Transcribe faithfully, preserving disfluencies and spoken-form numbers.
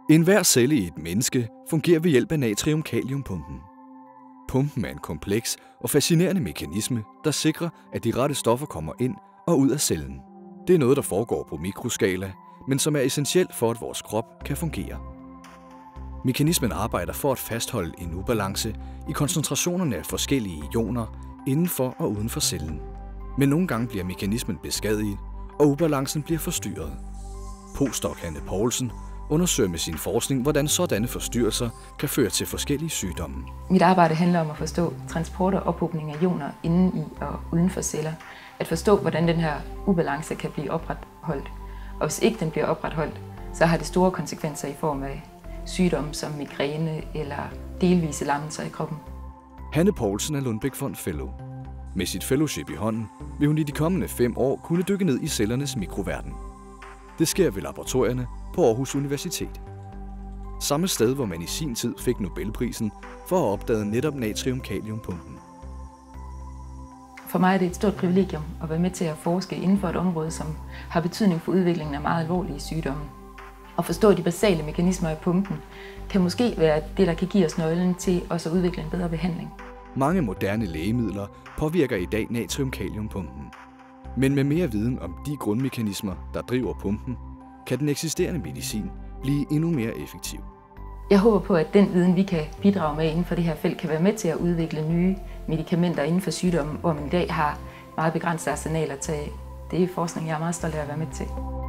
Enhver celle i et menneske fungerer ved hjælp af natrium-kalium-pumpen. Pumpen er en kompleks og fascinerende mekanisme, der sikrer, at de rette stoffer kommer ind og ud af cellen. Det er noget, der foregår på mikroskala, men som er essentielt for, at vores krop kan fungere. Mekanismen arbejder for at fastholde en ubalance i koncentrationerne af forskellige ioner inden for og uden for cellen. Men nogle gange bliver mekanismen beskadiget, og ubalancen bliver forstyrret. Postdoc Hanne Poulsen undersøger med sin forskning, hvordan sådanne forstyrrelser kan føre til forskellige sygdomme. Mit arbejde handler om at forstå transport og ophobning af ioner inden i og uden for celler. At forstå, hvordan den her ubalance kan blive opretholdt. Og hvis ikke den bliver opretholdt, så har det store konsekvenser i form af sygdomme som migræne eller delvise lammelser i kroppen. Hanne Poulsen er Lundbeck Fond Fellow. Med sit fellowship i hånden vil hun i de kommende fem år kunne dykke ned i cellernes mikroverden. Det sker ved laboratorierne på Aarhus Universitet. Samme sted, hvor man i sin tid fik Nobelprisen for at opdage netop natrium-kalium-pumpen. For mig er det et stort privilegium at være med til at forske inden for et område, som har betydning for udviklingen af meget alvorlige sygdomme. At forstå de basale mekanismer i pumpen kan måske være det, der kan give os nøglen til også at udvikle en bedre behandling. Mange moderne lægemidler påvirker i dag natrium-kalium-pumpen. Men med mere viden om de grundmekanismer, der driver pumpen, kan den eksisterende medicin blive endnu mere effektiv. Jeg håber på, at den viden, vi kan bidrage med inden for det her felt, kan være med til at udvikle nye medicamenter inden for sygdomme, hvor man i dag har meget begrænset arsenal at tage. Det er forskning, jeg er meget stolt af at være med til.